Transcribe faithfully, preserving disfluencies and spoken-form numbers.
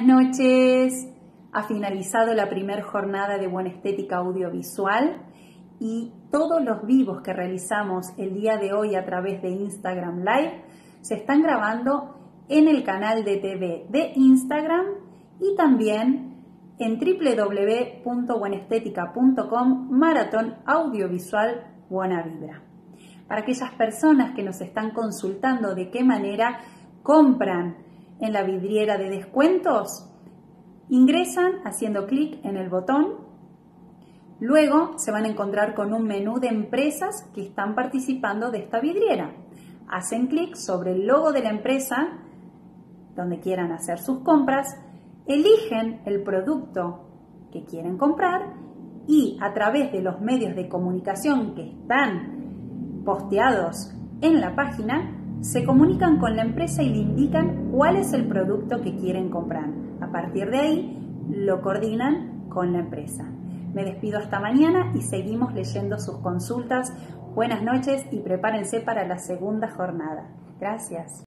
noches. Ha finalizado la primera jornada de Buena Estética Audiovisual y todos los vivos que realizamos el día de hoy a través de Instagram Live se están grabando en el canal de T V de Instagram y también en w w w punto buena estética punto com Maratón Audiovisual Buena Vibra. Para aquellas personas que nos están consultando de qué manera compran en la vidriera de descuentos, ingresan haciendo clic en el botón. Luego se van a encontrar con un menú de empresas que están participando de esta vidriera. Hacen clic sobre el logo de la empresa donde quieran hacer sus compras, eligen el producto que quieren comprar y a través de los medios de comunicación que están posteados en la página, se comunican con la empresa y le indican cuál es el producto que quieren comprar. A partir de ahí, lo coordinan con la empresa. Me despido hasta mañana y seguimos leyendo sus consultas. Buenas noches y prepárense para la segunda jornada. Gracias.